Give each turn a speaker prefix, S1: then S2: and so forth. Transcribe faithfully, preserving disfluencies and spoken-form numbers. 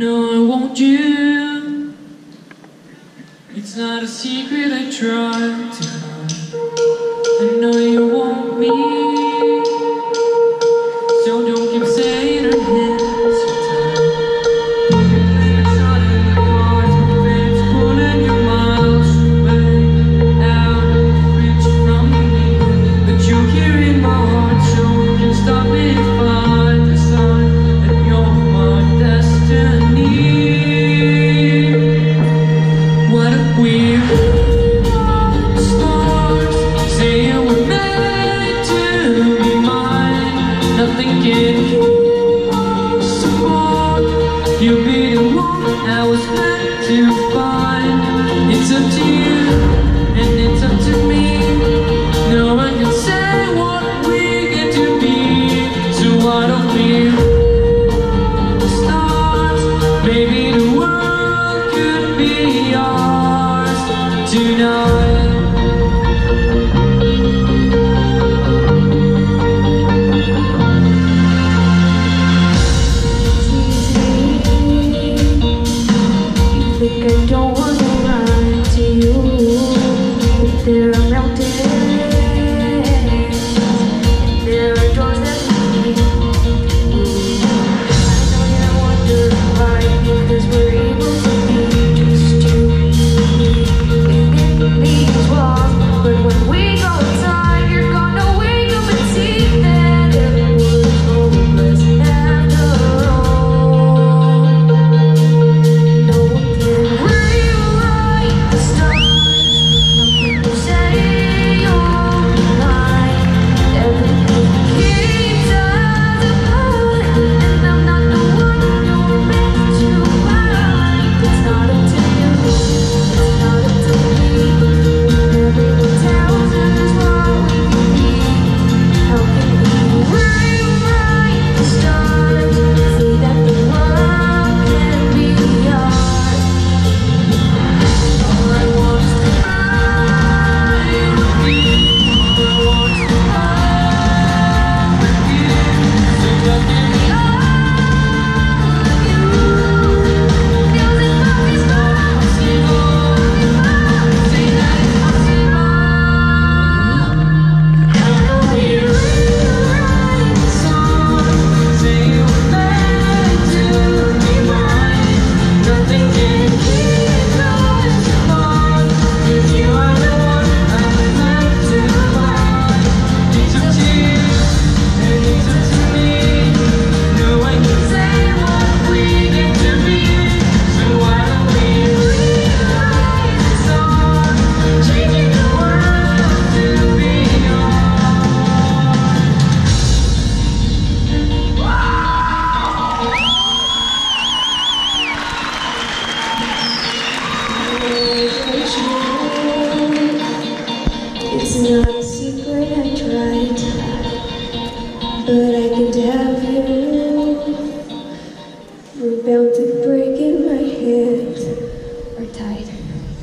S1: know I want you. It's not a secret I tried to hide. I know you want me, so don't keep saying our hands are tied. It's not in the cards, but it's pulling you miles away, out of reach from me. But you're here in my heart, so you can stop me if I decide that you're my destiny. What if we stars saying we're meant to be mine? Nothing can keep us apart. You'll be the one I was meant to find. It's up to you and it's up to me. No one can say what we get to be. So why don't we stars? Maybe the world could be ours tonight.
S2: Think I don't wanna lie to you, but there are mountains, and there are doors that lead. I know you wonder why, because we're able to be just two in these walls. But when we go inside, you're gonna wake up and see that it was hopeless after all. No one can rewrite the stars. Nothing will say you're mine. Everything keeps us apart, and I'm not the one you're meant to find. It's not up to you, it's not up to me. Everyone tells us what we can be. How can we rewrite the stars? Say that the world can be ours. All I want is to fly with you. All I want is to fly with you. So let me be all of you. Feels impossible, impossible. Say that it's possible. How can we rewrite the song? Say you were meant to be mine. Nothing can keep us apart. 'Cause you are the one I was meant to find. It's up to you and it's up to me. No one can say what we get to be. So why don't we rewrite the song, changing the world to be ours? It's not a secret I tried to hide, but I can tell you, we're bound to break and my hands are tied.